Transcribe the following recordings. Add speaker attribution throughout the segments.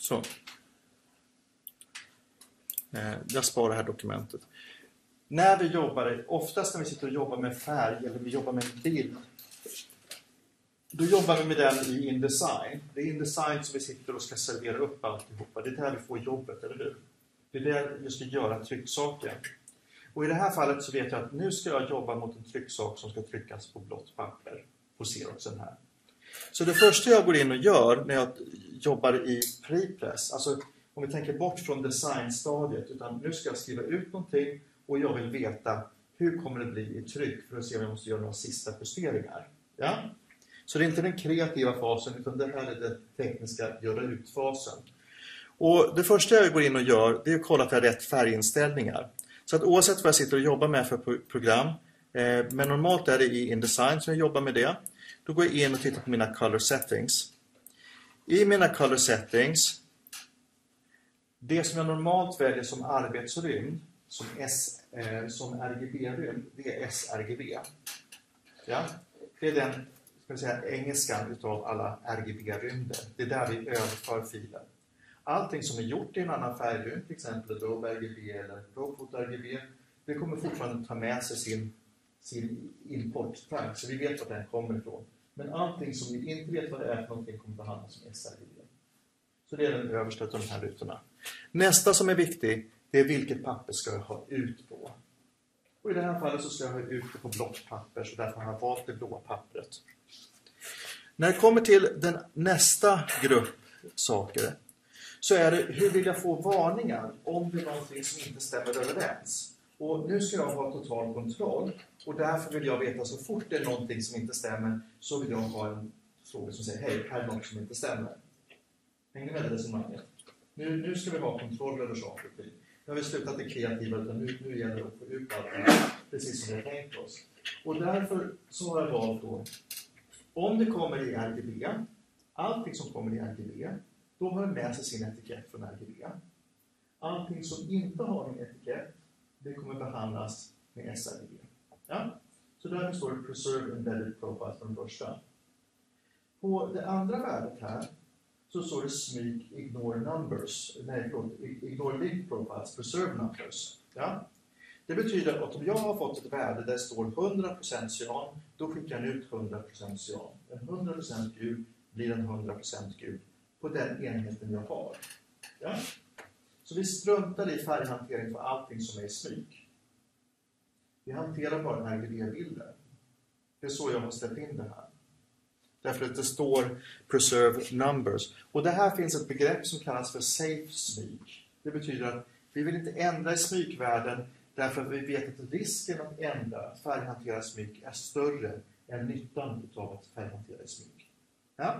Speaker 1: Så. Jag sparar det här dokumentet. När vi jobbar, oftast när vi sitter och jobbar med färg eller vi jobbar med bild, då jobbar vi med den i InDesign. Det är InDesign som vi sitter och ska servera upp alltihopa. Det är där vi får jobbet, eller hur? Det är där vi ska göra trycksaken. Och i det här fallet så vet jag att nu ska jag jobba mot en trycksak som ska tryckas på blått papper. På Xeroxen här. Så det första jag går in och gör när jag jobbar i prepress, alltså om vi tänker bort från designstadiet, utan nu ska jag skriva ut någonting och jag vill veta hur kommer det bli i tryck för att se om jag måste göra några sista justeringar. Ja? Så det är inte den kreativa fasen, utan det här är den tekniska göra ut-fasen. Och det första jag går in och gör, det är att kolla att jag har rätt färginställningar. Så att oavsett vad jag sitter och jobbar med för program, men normalt är det i InDesign som jag jobbar med det, då går jag in och tittar på mina color settings. I mina color settings, det som jag normalt väljer som arbetsrymd, som RGB-rymd, det är sRGB. Ja? Det är den, ska vi säga, engelskan utav alla RGB-rymder. Det är där vi överför filer. Allting som är gjort i en annan färgrymd, till exempel Adobe RGB eller ProPhoto RGB, det kommer fortfarande ta med sig sin importtagg, så vi vet var den kommer ifrån. Men allting som vi inte vet vad det är för någonting kommer behandlas som sRGB. Så det är den översta av de här rutorna. Nästa som är viktig, det är vilket papper ska jag ha ut på. Och i det här fallet så ska jag ha ut det på blått papper, så därför har jag valt det blåa pappret. När det kommer till den nästa grupp saker, så är det hur vill jag få varningar om det är någonting som inte stämmer överens. Och nu ska jag ha total kontroll, och därför vill jag veta så fort det är någonting som inte stämmer, så vill jag ha en fråga som säger hej, här är något som inte stämmer. Hänger med det resonemanget? Nu ska vi ha kontroll över saker och ting. Nu har vi slutat det kreativa, utan nu gäller det att få ut allt det här, precis som vi har tänkt oss. Och därför så har jag valt då, om det kommer i RGB, allting som kommer i RGB, då har den med sig sin etikett från RGB. Allting som inte har en etikett, det kommer behandlas med sRGB. Ja? Så där står det Preserve Embedded Profile från första. På det andra värdet här så står det Smyk Ignore Numbers. Ignore Link Profiles, Preserve Numbers. Ja? Det betyder att om jag har fått ett värde där det står 100% cyan, då skickar jag ut 100% cyan. En 100% gul blir en 100% gul på den enheten jag har. Ja? Så vi struntar i färghantering för allting som är i smyg. Vi hanterar bara RGB-bilder. Det är så jag har ställt in det här. Därför att det står Preserve Numbers. Och det här finns ett begrepp som kallas för Safe smyg. Det betyder att vi vill inte ändra i smygvärden, därför att vi vet att risken att ändra färghantera smyg är större än nyttan av att färghantera i smyg. Ja?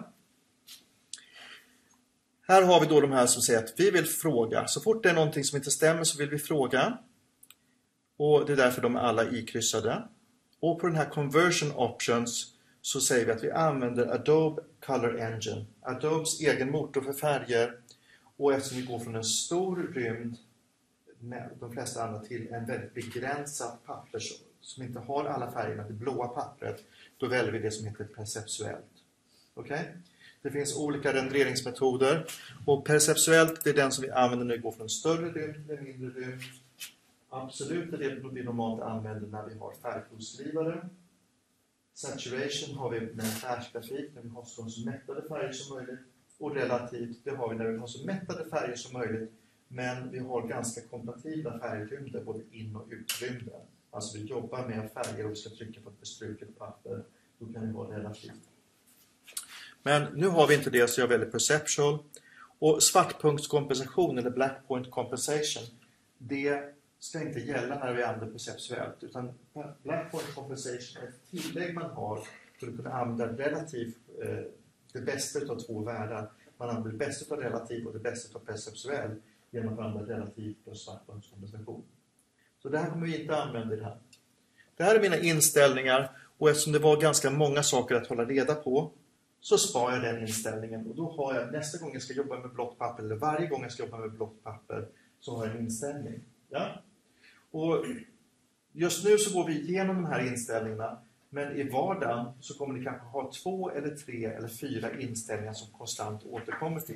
Speaker 1: Här har vi då de här som säger att vi vill fråga. Så fort det är någonting som inte stämmer så vill vi fråga. Och det är därför de är alla ikryssade. Och på den här Conversion Options så säger vi att vi använder Adobe Color Engine. Adobes egen motor för färger. Och eftersom vi går från en stor rymd, de flesta andra, till en väldigt begränsad papper som inte har alla färgerna, det blåa pappret, då väljer vi det som heter perceptuellt. Okej? Okay? Det finns olika renderingsmetoder, och perceptuellt, det är den som vi använder när vi går från en större rymd till en mindre rymd. Absolut är det vi normalt använder när vi har färgprovskrivare. Saturation har vi med färggrafik när vi har så mättade färger som möjligt. Och relativt, det har vi när vi har så mättade färger som möjligt, men vi har ganska kompatibla färgrymder, både in- och utrymder. Alltså vi jobbar med färger och vi ska trycka på ett bestruket papper, då kan det vara relativt. Men nu har vi inte det, så jag väljer perceptual. Och svartpunktskompensation eller black point compensation, det ska inte gälla när vi använder perceptuellt, utan black point compensation är ett tillägg man har för att kunna använda relativt det bästa av två världar. Man använder det bästa av relativ och det bästa av perceptuell genom att använda relativ plus svartpunktskompensation. Så det här kommer vi inte använda i det här. Det här är mina inställningar, och eftersom det var ganska många saker att hålla reda på, så sparar jag den inställningen, och då har jag nästa gång jag ska jobba med blått papper, eller varje gång jag ska jobba med blått papper, så har jag en inställning. Ja? Och just nu så går vi igenom de här inställningarna, men i vardagen så kommer ni kanske ha 2 eller 3 eller 4 inställningar som konstant återkommer till.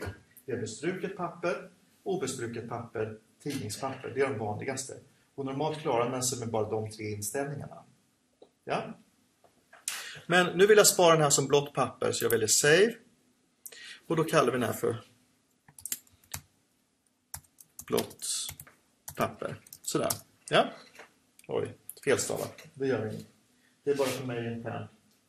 Speaker 1: Det är bestruket papper, obestruket papper, tidningspapper. Det är de vanligaste. Och normalt klarar man sig med bara de 3 inställningarna. Ja? Men nu vill jag spara den här som blått papper, så jag väljer Save. Och då kallar vi den här för blått papper. Sådär. Ja? Oj, felstavat. Det gör vi inte. Det är bara för mig internt.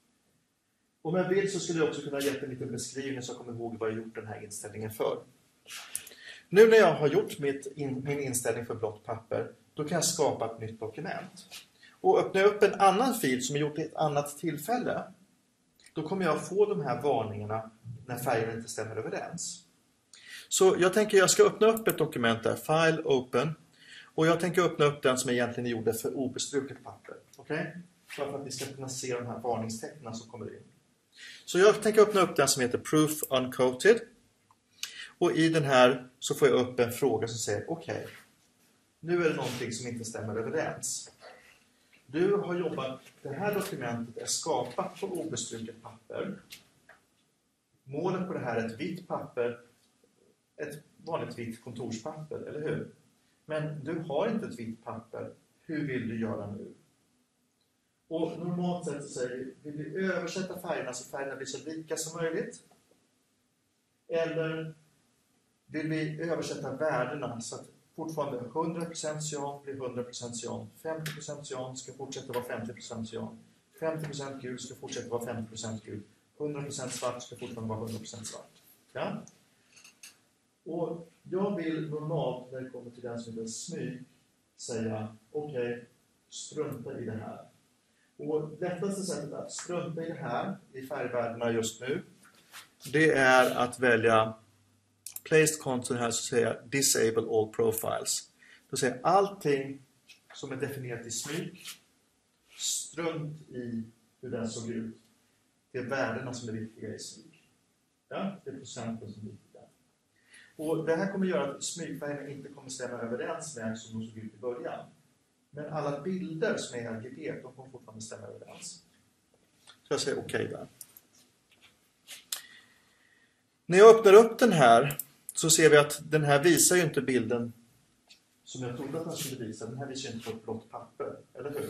Speaker 1: Om jag vill så skulle jag också kunna ge en liten beskrivning så jag kommer ihåg vad jag gjort den här inställningen för. Nu när jag har gjort min inställning för blått papper, då kan jag skapa ett nytt dokument. Och öppnar jag upp en annan fil som är gjort i ett annat tillfälle, då kommer jag få de här varningarna när färgerna inte stämmer överens. Så jag ska öppna upp ett dokument där, File, Open. Och jag tänker öppna upp den som egentligen är gjord för obestruket papper. Okej? För att vi ska kunna se de här varningstecknen som kommer in. Så jag tänker öppna upp den som heter Proof Uncoated. Och i den här så får jag upp en fråga som säger okej, nu är det någonting som inte stämmer överens. Du har jobbat, det här dokumentet är skapat på obestruket papper. Målet på det här är ett vitt papper, ett vanligt vitt kontorspapper, eller hur? Men du har inte ett vitt papper. Hur vill du göra nu? Och normalt sett så säger vill vi översätta färgerna så färgerna blir så lika som möjligt? Eller vill vi översätta värdena så att fortfarande 100% cyan blir 100% cyan, 50% cyan ska fortsätta vara 50% cyan, 50% gul ska fortsätta vara 50% gul, 100% svart ska fortfarande vara 100% svart. Ja? Och jag vill normalt när det kommer till den som heter smyg säga okej, strunta i det här. Och lättaste sättet att strunta i det här i färgvärdena just nu, det är att välja Placed Content här, så säger jag Disable All Profiles. Då säger jag allting som är definierat i smyg, strunt i hur den såg ut. Det är värdena som är viktiga i smyg. Ja, det är procenten som är viktiga. Och det här kommer göra att smygfärgerna inte kommer stämma överens med som de såg ut i början. Men alla bilder som är RGB, de kommer fortfarande stämma överens. Så jag säger okej där. När jag öppnar upp den här så ser vi att den här visar ju inte bilden som jag trodde att den skulle visa. Den här visar ju inte på ett blått papper, eller hur?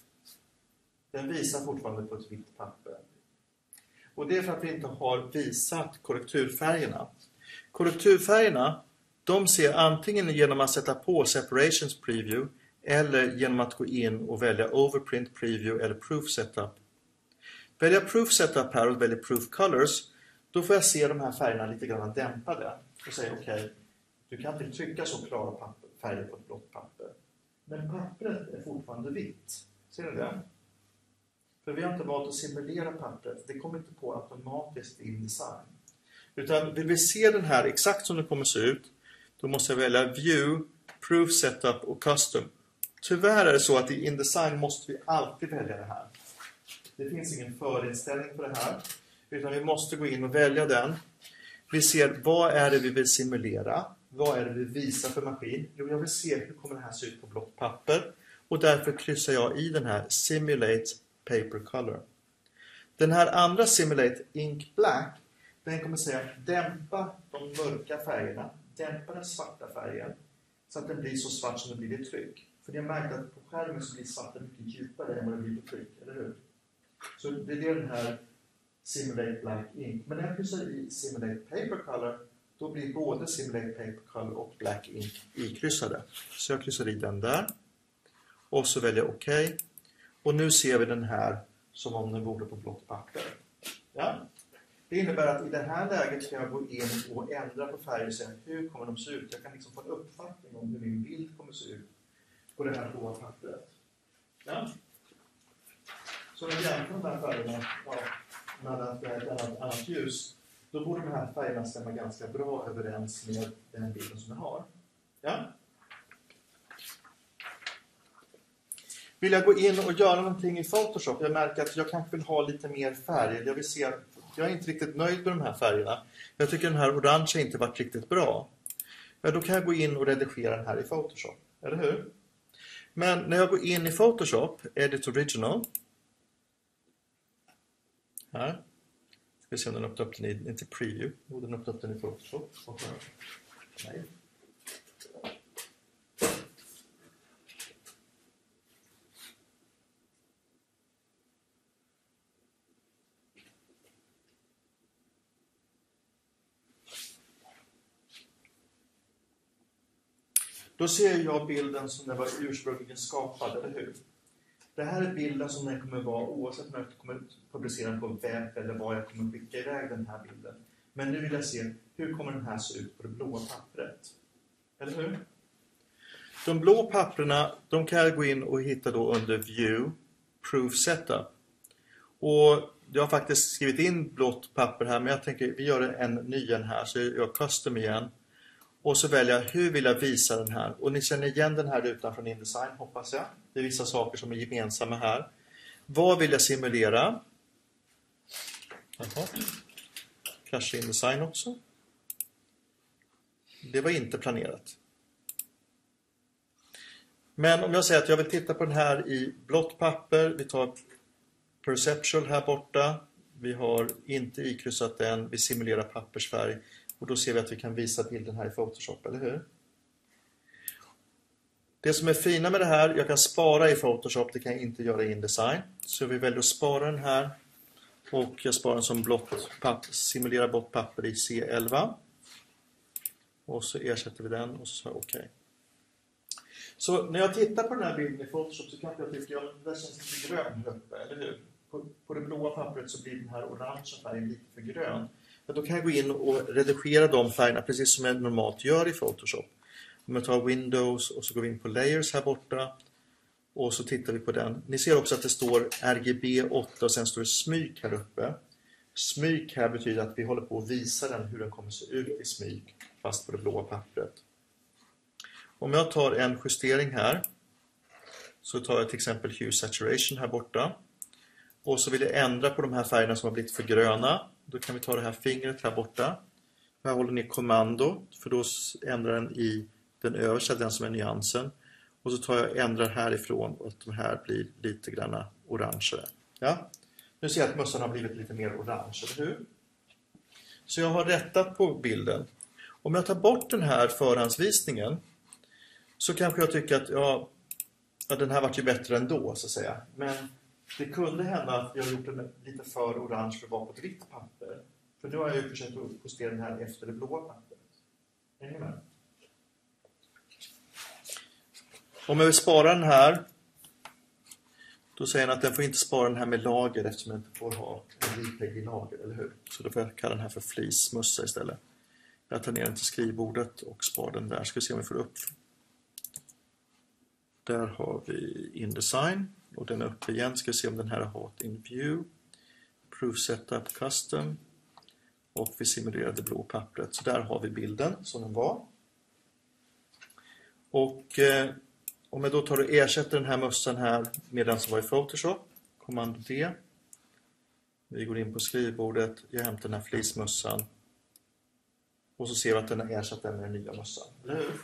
Speaker 1: Den visar fortfarande på ett vitt papper. Och det är för att vi inte har visat korrekturfärgerna. Korrekturfärgerna, de ser antingen genom att sätta på Separations Preview eller genom att gå in och välja Overprint Preview eller Proof Setup. Väljer jag Proof Setup här och väljer Proof Colors, då får jag se de här färgerna lite grann dämpade. Och säger okej, du kan inte trycka så klara färger på ett blått papper. Men pappret är fortfarande vitt. Ser du det? För vi har inte valt att simulera pappret. Det kommer inte på automatiskt i InDesign. Utan vill vi se den här exakt som den kommer se ut, då måste jag välja View, Proof Setup och Custom. Tyvärr är det så att i InDesign måste vi alltid välja det här. Det finns ingen förinställning på det här. Utan vi måste gå in och välja den. Vi ser vad är det vi vill simulera. Vad är det vi visar för maskin. Jo, jag vill se hur kommer det här se ut på blått papper. Och därför kryssar jag i den här Simulate Paper Color. Den här andra Simulate Ink Black, den kommer säga dämpa de mörka färgerna. Dämpa den svarta färgen. Så att den blir så svart som det blir i tryck. För jag märkte att på skärmen så blir svarta mycket djupare än vad det blir på tryck. Eller hur? Så det är den här Simulate Black Ink. Men när jag kryssar i Simulate Paper Color, då blir både Simulate Paper Color och Black Ink ikryssade. Så jag kryssar i den där. Och så väljer jag OK. Och nu ser vi den här som om den vore på blått papper. Ja? Det innebär att i det här läget kan jag gå in och ändra på färger och säga hur kommer de se ut. Jag kan liksom få en uppfattning om hur min bild kommer se ut på det här blåa pappret. Ja? Så när jag jämför de här färgerna med ett annat ljus, då borde de här färgerna stämma ganska bra överens med den bilden som jag har. Ja? Vill jag gå in och göra någonting i Photoshop? Jag märker att jag kanske vill ha lite mer färg. Jag är inte riktigt nöjd med de här färgerna. Jag tycker den här orange inte varit riktigt bra. Ja, då kan jag gå in och redigera den här i Photoshop. Eller hur? Men när jag går in i Photoshop, Edit Original. Här. vi se om den öppnar upp den i, inte preview, och den öppnar upp den i Photoshop. Nej. Då ser jag bilden som den var ursprungligen skapad, eller hur? Det här är bilden som den kommer vara oavsett om jag kommer publicera den på webb eller var jag kommer skicka iväg den här bilden. Men nu vill jag se hur kommer den här se ut på det blåa pappret. Eller hur? De blå papperna, de kan jag gå in och hitta då under View, Proof Setup. Och jag har faktiskt skrivit in blått papper här, men jag tänker vi gör en ny här, så jag gör Custom igen. Och så väljer jag hur vill jag visa den här. Och ni känner igen den här rutan från InDesign, hoppas jag. Det är vissa saker som är gemensamma här. Vad vill jag simulera? Jaha. Kanske InDesign också. Det var inte planerat. Men om jag säger att jag vill titta på den här i blått papper. Vi tar Perceptual här borta. Vi har inte ikryssat den. Vi simulerar pappersfärg. Och då ser vi att vi kan visa bilden här i Photoshop, eller hur? Det som är fina med det här, jag kan spara i Photoshop, det kan jag inte göra i InDesign. Så vi väljer att spara den här. Och jag sparar den som blått papper, simulera blått papper i C11. Och så ersätter vi den och så säger jag OK. Så när jag tittar på den här bilden i Photoshop så kan jag tycka att det känns lite grön uppe, eller hur? På det blåa pappret så blir den här orangea färgen lite för grön. Men då kan jag gå in och redigera de färgerna precis som jag normalt gör i Photoshop. Om jag tar Windows och så går vi in på Layers här borta. Och så tittar vi på den. Ni ser också att det står RGB 8 och sen står det smyg här uppe. Smyg här betyder att vi håller på att visa den hur den kommer se ut i smyg fast på det blåa pappret. Om jag tar en justering här så tar jag till exempel Hue Saturation här borta. Och så vill jag ändra på de här färgerna som har blivit för gröna. Då kan vi ta det här fingret här borta. Jag håller ner kommando för då ändrar den i den översta, den som är nyansen. Och så tar jag ändrar härifrån och att de här blir lite grann orange. Ja? Nu ser jag att mössan har blivit lite mer orange, eller hur? Så jag har rättat på bilden. Om jag tar bort den här förhandsvisningen så kanske jag tycker att ja, den här var ju bättre ändå, så att säga. Men det kunde hända att jag har gjort den lite för orange för att vara på ett vitt papper. För nu har jag ju försökt att justera den här efter det blåa pappret. Hänger med? Om jag vill spara den här, då säger den att den får inte spara den här med lager eftersom jag inte får ha en JPEG i lager, eller hur? Så då får jag kalla den här för flismussa istället. Jag tar ner den till skrivbordet och sparar den där. Ska vi se om vi får upp. Där har vi InDesign och den är uppe igen. Ska vi se om den här har hot in view. Proof setup custom. Och vi simulerade blå pappret. Så där har vi bilden som den var. Och om jag då tar och ersätter den här mössan här med den som var i Photoshop. Kommando D. Vi går in på skrivbordet. Jag hämtar den här flismössan. Och så ser vi att den har ersatt den med den nya mössan. Eller hur?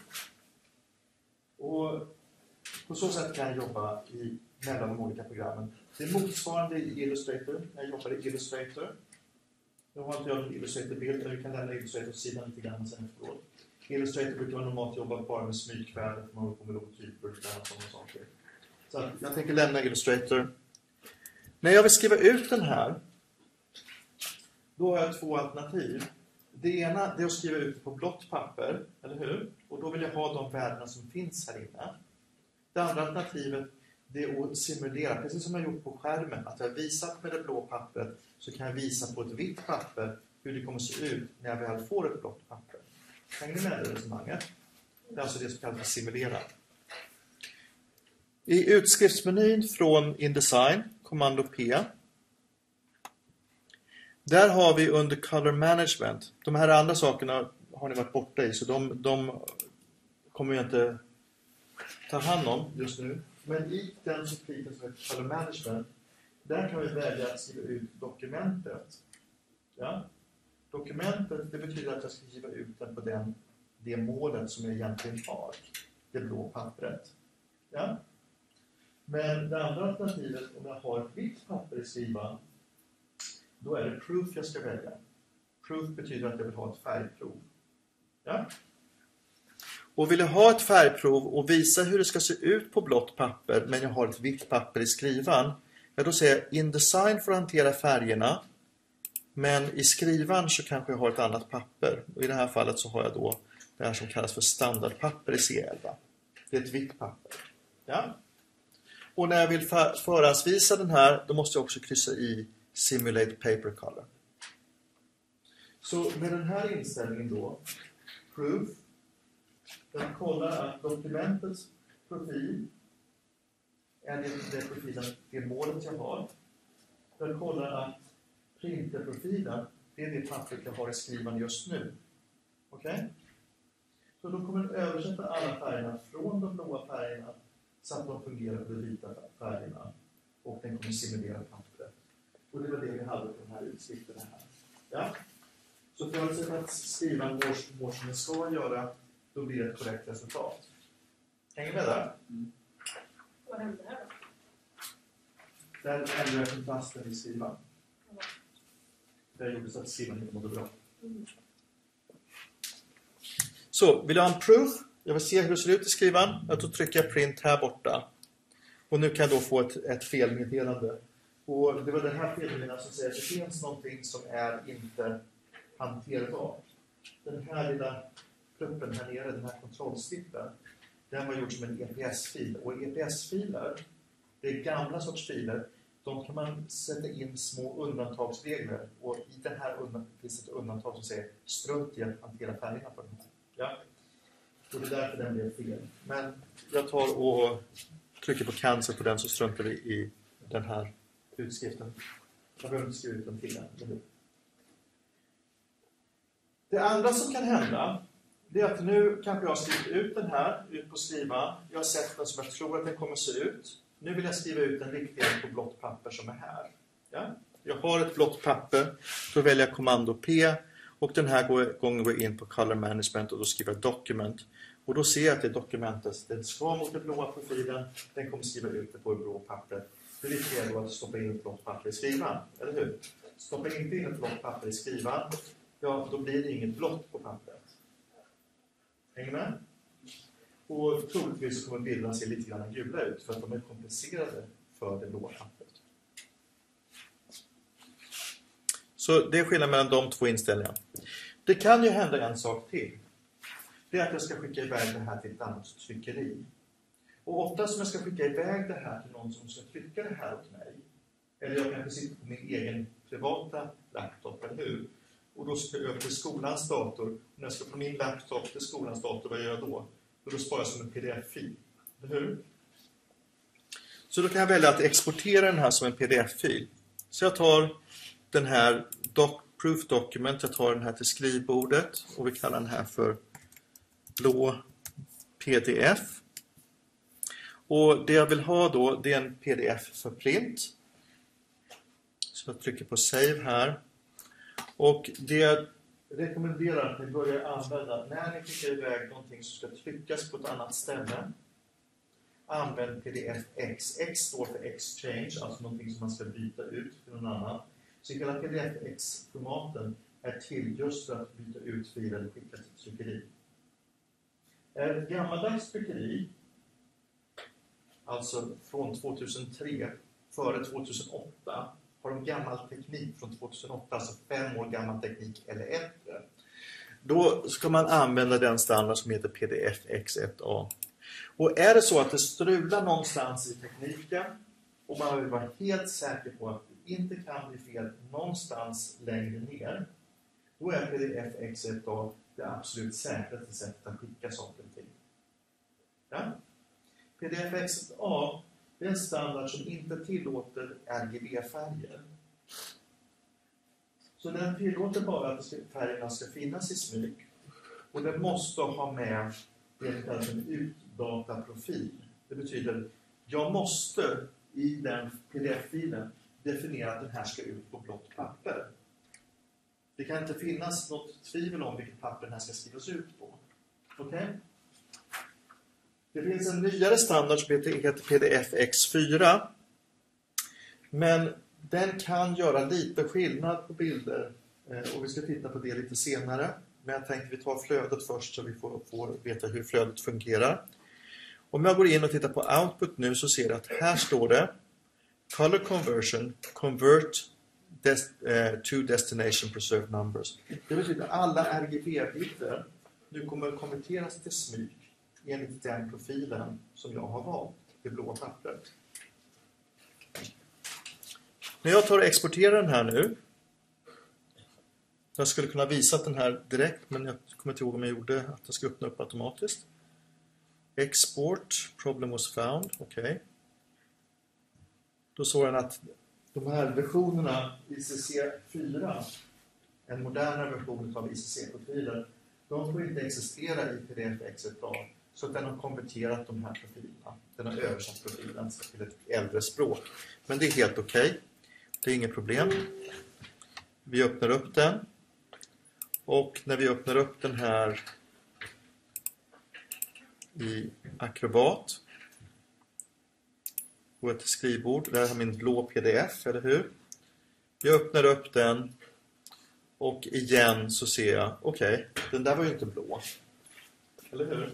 Speaker 1: Och på så sätt kan jag jobba mellan de olika programmen. Det är motsvarande i Illustrator. Jag jobbar i Illustrator. Jag har inte gjort Illustrator-bild, men vi kan lämna Illustrator-sidan lite grann sen efteråt. Illustrator brukar man normalt jobba bara med smygkväder, man håller på med logotyper och sådana saker. Så jag tänker lämna Illustrator. När jag vill skriva ut den här, då har jag två alternativ. Det ena är att skriva ut på blått papper, eller hur? Och då vill jag ha de värdena som finns här inne. Det andra alternativet är att simulera, precis som jag gjort på skärmen. Att jag visat med det blå pappret så kan jag visa på ett vitt papper hur det kommer se ut när jag väl får ett blått papper. Hänger ni med i resonemanget? Det är alltså det som kallas för simulera. I utskriftsmenyn från InDesign, kommando P. Där har vi under Color Management. De här andra sakerna har ni varit borta i, så de kommer jag inte ta hand om just nu. Men i den fliken som heter Color Management, där kan vi välja att skriva ut dokumentet. Ja? Dokumentet, det betyder att jag ska skriva ut den på det målet som jag egentligen har. Det blå pappret. Ja? Men det andra alternativet, om jag har ett vitt papper i skrivan, då är det proof jag ska välja. Proof betyder att jag vill ha ett färgprov. Ja? Och vill jag ha ett färgprov och visa hur det ska se ut på blått papper, men jag har ett vitt papper i skrivan, ja, då säger jag InDesign för att hantera färgerna, men i skrivan så kanske jag har ett annat papper. Och i det här fallet så har jag då det här som kallas för standardpapper i C11. Det är ett vitt papper. Ja? Och när jag vill förhandsvisa den här, då måste jag också kryssa i Simulate Paper Color. Så med den här inställningen då, Proof, den kollar att dokumentets profil är det profilen, det målet jag har. Den kollar att printerprofilen, det är det pappret jag har i skrivan just nu. Okej? Så då kommer den översätta alla färgerna från de blåa färgerna så att de fungerar på de vita färgerna. Och den kommer simulera pappret. Och det var det vi hade på den här utskriften här. Ja? Så förutsatt att skriva går som den ska göra, då blir det ett korrekt resultat. Hänger med där?
Speaker 2: Mm. Vad hände här då?
Speaker 1: Där ändrar jag kontrasten i skrivan. Det gjorde så att skrivan inte mådde bra.
Speaker 2: Mm.
Speaker 1: Så, vill jag ha en proof? Jag vill se hur det ser ut i skrivan. Då trycker jag print här borta. Och nu kan jag då få ett felmeddelande. Och det var den här felmeddelandet som säger att det finns någonting som är inte hanterbart. Den här lilla pluppen här nere, den här kontrollslippen, den var gjord som en EPS-fil. Och EPS-filer, det är gamla sorts filer. De kan man sätta in små undantagsregler. Och i den här finns ett undantag som säger strunt i att hantera färgerna på den här. Ja. Och det är därför den blev fel. Men jag tar och trycker på cancel på den, så struntar vi i den här utskriften. Jag behöver inte skriva ut den till den. Det andra som kan hända, det är att nu kanske jag har skrivit ut den här ut på skriva. Jag har sett den som jag tror att den kommer se ut. Nu vill jag skriva ut den riktiga på blått papper som är här. Ja? Jag har ett blått papper, då väljer jag kommando P. Och den här gången går jag in på Color Management och då skriver jag Document. Och då ser jag att det är dokumentet. Den ska mot den blåa profilen. Den kommer skriva ut det på ett blå papper. Det viktiga är då att stoppa in ett blått papper i skrivan. Eller hur? Stoppa inte in ett blått papper i skrivan. Ja, då blir det inget blått på pappret. Hänger med? Och troligtvis kommer bilderna se lite grann gula ut för att de är kompenserade för det blåa pappret. Så det är skillnad mellan de två inställningarna. Det kan ju hända en sak till. Det är att jag ska skicka iväg det här till ett annat tryckeri. Och ofta som jag ska skicka iväg det här till någon som ska trycka det här åt mig. Eller jag kanske sitter på min egen privata laptop, eller hur? Och då ska jag över till skolans dator. Och när jag ska på min laptop till skolans dator, vad gör jag då? Och då sparar jag som en pdf-fil. Eller hur? Så då kan jag välja att exportera den här som en pdf-fil. Så jag tar den här Proof Document, jag tar den här till skrivbordet. Och vi kallar den här för blå pdf. Och det jag vill ha då, det är en pdf för print. Så jag trycker på Save här. Och det jag rekommenderar att ni börjar använda, när ni skickar iväg någonting som ska tryckas på ett annat ställe, använd pdf-x. X står för exchange, alltså någonting som man ska byta ut till någon annan. Så hela pdf-x-formaten är till just för att byta ut filer och skicka till tryckeri. Ett gammaldags tryckeri, alltså från 2003, före 2008, har de gammal teknik från 2008, alltså 5 år gammal teknik eller äldre. Då ska man använda den standard som heter pdf-x1a. Och är det så att det strular någonstans i tekniken och man vill vara helt säker på att det inte kan bli fel någonstans längre ner, då är pdf-x1a det absolut säkraste sättet att skicka saker till. Ja? pdf-x1a är en standard som inte tillåter RGB-färger. Så den tillåter bara att färgerna ska finnas i smyg. Och den måste ha med det som kallas en utdataprofil. Det betyder att jag måste i den pdf-filen definiera att den här ska ut på blått papper. Det kan inte finnas något tvivel om vilket papper den här ska skrivas ut på. Okej? Det finns en nyare standard som heter pdf-x4. Men Den kan göra lite skillnad på bilder och vi ska titta på det lite senare. Men jag tänkte vi tar flödet först så vi får veta hur flödet fungerar. Om jag går in och tittar på output nu så ser jag att här står det Color conversion, convert to destination preserved numbers. Det betyder att alla RGB-bilder nu kommer att konverteras till smyg enligt den profilen som jag har valt, det blåa pappret. När jag tar och exporterar den här nu, jag skulle kunna visa den här direkt men jag kommer inte ihåg om jag gjorde att den ska öppna upp automatiskt. Export, problem was found, okej. Då såg den att de här versionerna ICC4, en modernare version av ICC-profiler, de får inte existera i PDF-X1A. Så att den har konverterat de här profilerna. Den har översatt profilen till ett äldre språk. Men det är helt okej. Det är inget problem. Vi öppnar upp den. Och när vi öppnar upp den här i Acrobat. Går till skrivbord. Där har min blå PDF, eller hur? Jag öppnar upp den. Och igen så ser jag, okej, den där var ju inte blå. Eller hur?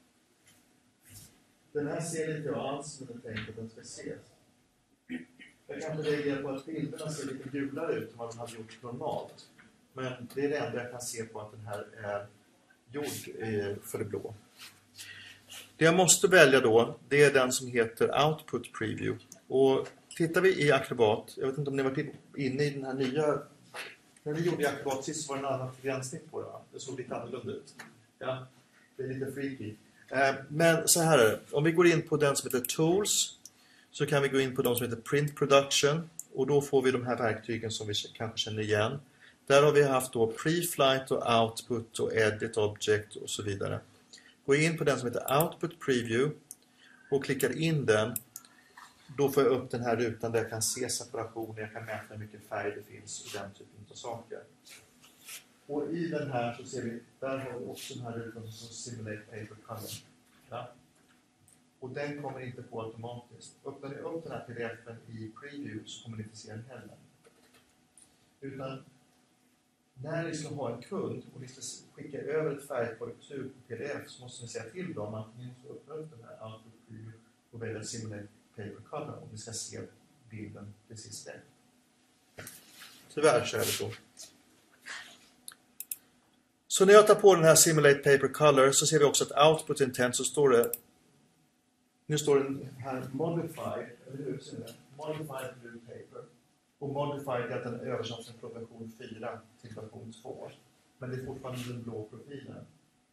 Speaker 1: Den här ser inte jag alls som jag tänkt att den ska ses. Jag kan inte reagera på att bilderna ser lite gulare ut än vad de hade gjort normalt. Men det är det enda jag kan se på att den här är gjord för det blå. Det jag måste välja då, det är den som heter Output Preview. Och tittar vi i Acrobat, jag vet inte om ni har varit inne i den här nya... När vi gjorde Acrobat sist var det en annan gränssnitt på det. Det såg lite annorlunda ut. Ja, det är lite freaky. Men så här är det. Om vi går in på den som heter Tools så kan vi gå in på de som heter Print Production. Och då får vi de här verktygen som vi kanske känner igen. Där har vi haft då Preflight och Output och Edit Object och så vidare. Gå in på den som heter Output Preview och klickar in den. Då får jag upp den här rutan där jag kan se separationer, jag kan mäta hur mycket färg det finns och den typen av saker. Och i den här så ser vi, där har vi också den här rutan som Simulate Paper Color. Ja. Och den kommer inte på automatiskt. Öppnar ni upp den här pdf-en i Preview så kommer ni inte se den heller. Utan när ni ska ha en kund och ni ska skicka över ett färgkorrektur på pdf så måste ni säga till dem att ni ska öppna upp den här Output Preview och välja Simulate Paper Color om vi ska se bilden precis där. Tyvärr så är det så. Så när jag tar på den här Simulate Paper Color så ser vi också att Output Intent så står det, nu står det här Modified, eller hur ser det? Modified Blue Paper. Och Modified är att den översatts från version 4 till version 2. Men det är fortfarande den blå profilen.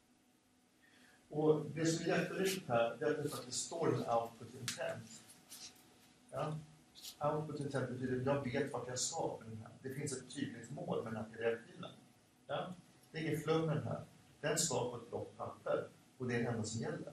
Speaker 1: Och det som är jätteviktigt här är att det faktiskt står en Output Intent. Ja. Output Intent betyder att jag vet vart jag ska med den här. Det finns ett tydligt mål med den här pdf-filen. Ja. Det är ingen flum med den här. Den ska på ett blått papper. Och det är det enda som gäller.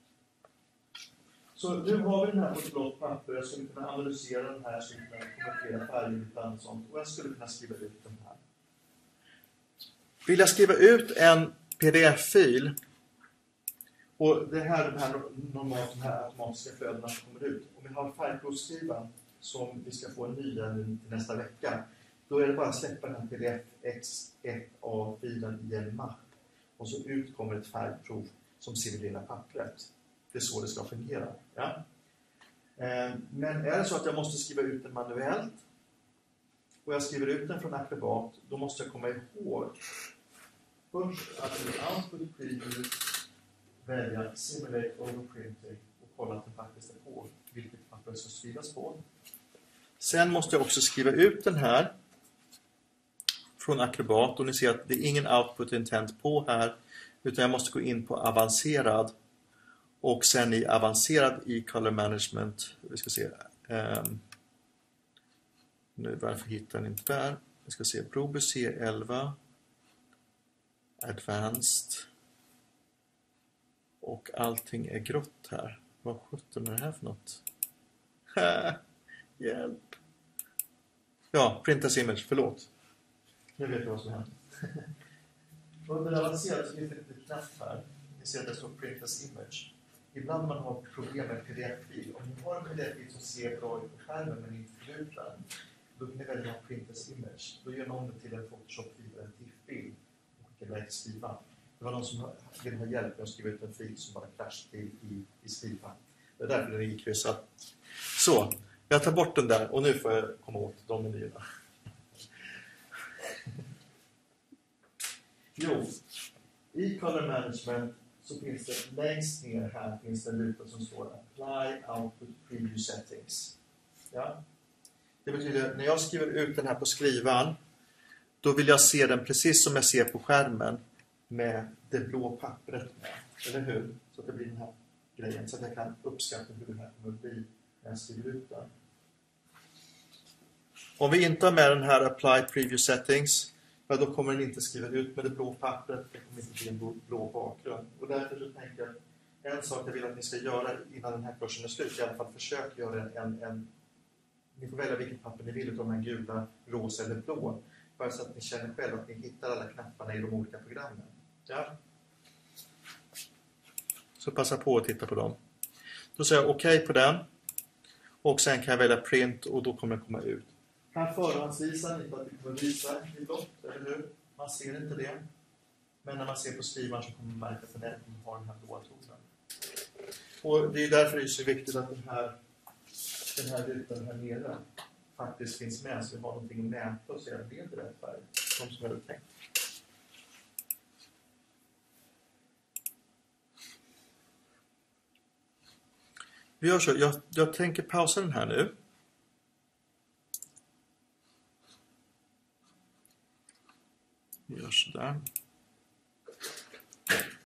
Speaker 1: Så nu har vi den här på ett blått papper. Jag skulle kunna analysera den här. Jag skulle kunna konvertera färger och sånt. Och jag skulle kunna skriva ut den här. Vill jag skriva ut en pdf-fil. Och det här, de här automatiska flödena som kommer ut. Om vi har färgprovskrivaren som vi ska få en ny till nästa vecka. Då är det bara att släppa den här pdf-X1A-filen i en mapp. Och så ut kommer ett färgprov som simulerar pappret. Det är så det ska fungera. Ja? Men är det så att jag måste skriva ut den manuellt och jag skriver ut den från Acrobat, då måste jag komma ihåg först att i Output Preview välja Simulate Overprinting och kolla att den faktiskt är på vilket papper det ska skrivas på. Sen måste jag också skriva ut den här från Acrobat och ni ser att det är ingen Output Intent på här utan jag måste gå in på avancerad och sen i avancerad i Color Management, vi ska se nu varför hittar den inte där, vi ska se Probe C11 Advanced och allting är grått här. Vad sjutton är det här för något? Hjälp. Ja, Print as Image, förlåt. Nu vet jag vad som händer. Under avancerat så finns det lite knapp här. Ni ser att det står Print as Image. Ibland man har problem med pdf-fil. Om ni har en pdf-fil som ser bra ut på skärmen men inte får ut den. Då kan ni välja print as image. Då gör någon det till en Photoshop-fil eller en TIFF-bild och skickar det till skrivaren. Det var någon som ville ha hjälp med att skriva ut en fil som bara krasch till i skrivaren. Det är därför den är ikryssad. Så, jag tar bort den där och nu får jag komma åt de menyerna. Jo, i Color Management så finns det längst ner här finns det en ruta som står Apply Output Preview Settings. Ja? Det betyder när jag skriver ut den här på skrivaren, då vill jag se den precis som jag ser på skärmen med det blå pappret med. Eller hur? Så att det blir den här grejen. Så att jag kan uppskatta hur det här kommer att bli när jag skriver ut den. Om vi inte har med den här Apply Preview Settings, ja, då kommer den inte skriva ut med det blå pappret. Det kommer inte bli en blå bakgrund. Och därför så tänker jag, en sak jag vill att ni ska göra innan den här kursen är slut, i alla fall försök göra ni får välja vilket papper ni vill utav de här gula, rosa eller blå. Bara så att ni känner själv att ni hittar alla knapparna i de olika programmen. Ja? Så passa på att titta på dem. Då säger jag okej på den. Och sen kan jag välja print och då kommer det komma ut. Här förhandsvisar ni på att det kommer visa i blått, eller hur? Man ser inte det. Men när man ser på skrivaren så kommer man märka att den har den här blåa tonen. Och det är därför det är så viktigt att den här rutan här nere faktiskt finns med, så vi har någonting att mäta och se att det är rätt färg, som jag hade tänkt. Vi gör så, jag tänker pausa den här nu. Vi gör så där.